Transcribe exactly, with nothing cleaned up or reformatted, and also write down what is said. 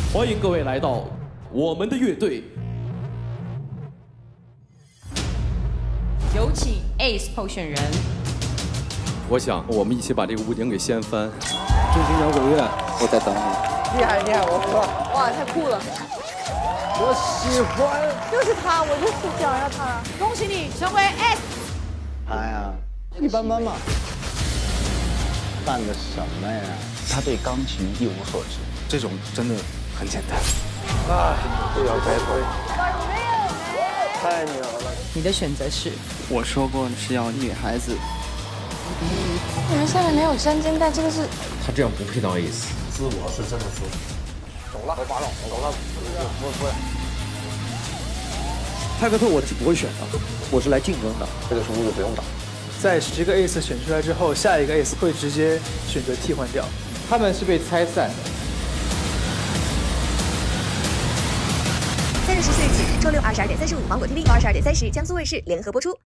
欢迎各位来到我们的乐队。 有请 Ace 候选人。 我想我们一起把这个屋顶给掀翻。 重型摇滚乐，我在等你。 厉害厉害，我服了！ 哇，太酷了！ 我喜欢， 就是他，我就是想要他。恭喜你成为 S。 他呀，一般般嘛。干的什么呀？他对钢琴一无所知，这种真的很简单。 啊，不要开头。太牛了！ 你的选择是？ 我说过是要女孩子。 你们下面没有针尖，但这个是。 他这样不配当 Ace。 自我是真的是。走了，我拔了，走了，不不不。 派克特我是不会选的，我是来竞争的。 这个输就不用打。 在十个 Ace 选出来之后，下一个 Ace 会直接选择替换掉。 他们是被拆散的。 三月十四日起，周六二十二点三十五，芒果 T V 二十二点三十，江苏卫视联合播出。